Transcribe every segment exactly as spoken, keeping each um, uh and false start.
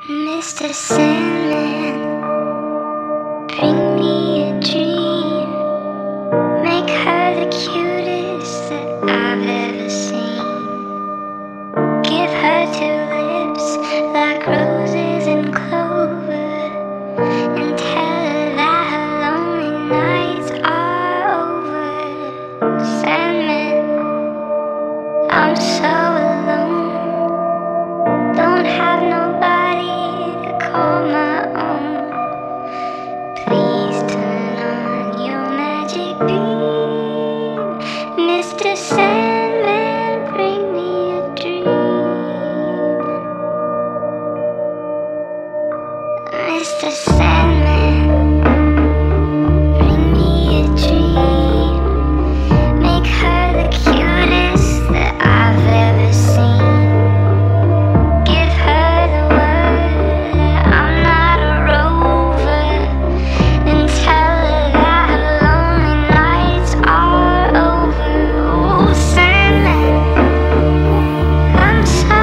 Mister Sandman, bring me a dream. Make her the cutest that I've ever seen. Give her two lips like roses and clover, and tell her that her lonely nights are over. Sandman, I'm so alone, don't have nobody to call my own. Please turn on your magic beam. Mister Sandman, bring me a dream. Mister Sandman, bring me a dream. Make her the cutest that I've ever seen. Give her the word that I'm not a rover, and tell her that her lonely nights are over. Oh, Sandman, I'm so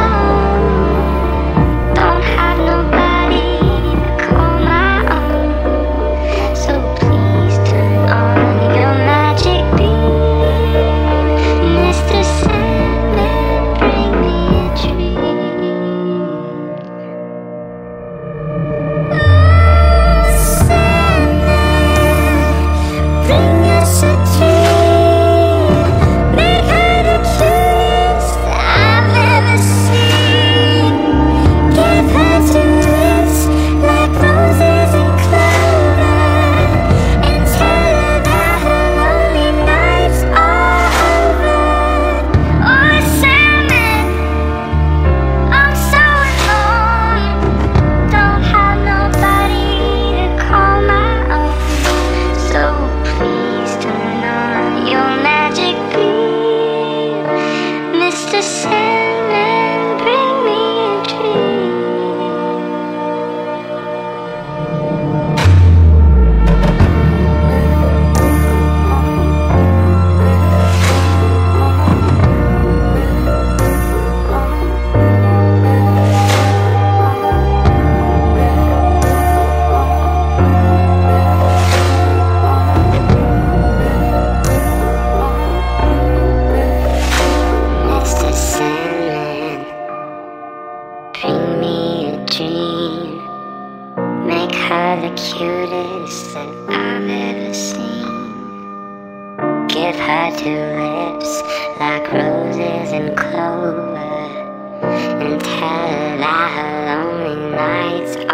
alone, don't have nobody to call my own. So please turn on your magic beam. Mister Sandman, bring me a dream. Oh, Sandman, bring us a dream. Make her the cutest that I've ever seen. Give her two lips like roses and clover, and tell her that her lonely nights are over. Oh, Sandman, I'm so alone, don't have nobody to call my own. So please turn on your magic beam. Mister Sandman, bring me a dream. Mister Sandman, bring me a dream. Make her the cutest that I've ever seen. Give her two lips like roses and clover, and tell her that her lonely nights